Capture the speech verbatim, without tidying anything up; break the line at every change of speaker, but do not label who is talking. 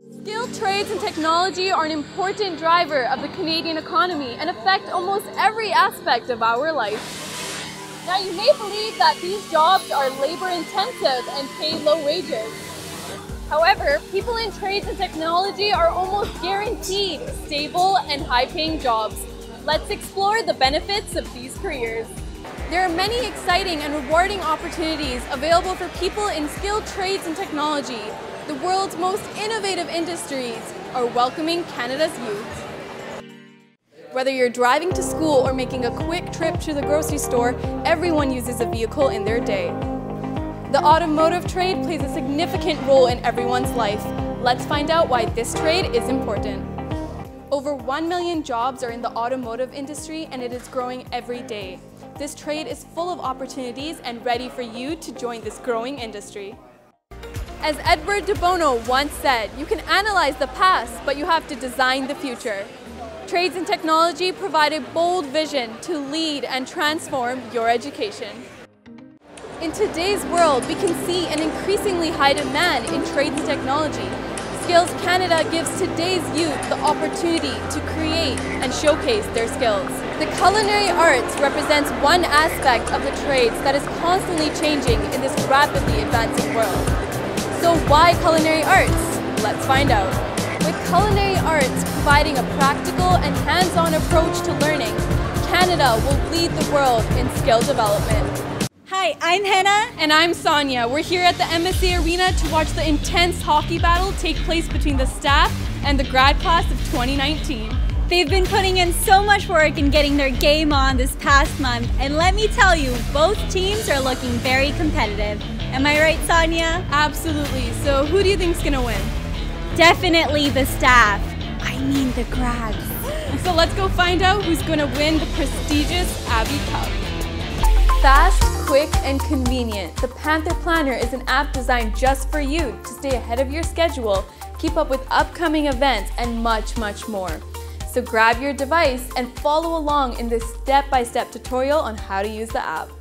Skilled trades and technology are an important driver of the Canadian economy and affect almost every aspect of our life. Now, you may believe that these jobs are labor intensive and pay low wages. However, people in trades and technology are almost guaranteed stable and high-paying jobs. Let's explore the benefits of these careers. There are many exciting and rewarding opportunities available for people in skilled trades and technology. The world's most innovative industries are welcoming Canada's youth. Whether you're driving to school or making a quick trip to the grocery store, everyone uses a vehicle in their day. The automotive trade plays a significant role in everyone's life. Let's find out why this trade is important. Over one million jobs are in the automotive industry, and it is growing every day. This trade is full of opportunities and ready for you to join this growing industry. As Edward de Bono once said, you can analyze the past, but you have to design the future. Trades and technology provide a bold vision to lead and transform your education. In today's world, we can see an increasingly high demand in trades and technology. Skills Canada gives today's youth the opportunity to create and showcase their skills. The culinary arts represents one aspect of the trades that is constantly changing in this rapidly advancing world. So why culinary arts? Let's find out. With culinary arts providing a practical and hands-on approach to learning, Canada will lead the world in skill development.
Hi, I'm Hannah.
And I'm Sonia. We're here at the M S A Arena to watch the intense hockey battle take place between the staff and the grad class of twenty nineteen.
They've been putting in so much work in getting their game on this past month, and let me tell you, both teams are looking very competitive. Am I right, Sonia?
Absolutely. So who do you think's gonna win?
Definitely the staff. I mean the grads.
So let's go find out who's gonna win the prestigious Abby Cup. Fast, quick, and convenient, the Panther Planner is an app designed just for you to stay ahead of your schedule, keep up with upcoming events, and much, much more. So grab your device and follow along in this step-by-step tutorial on how to use the app.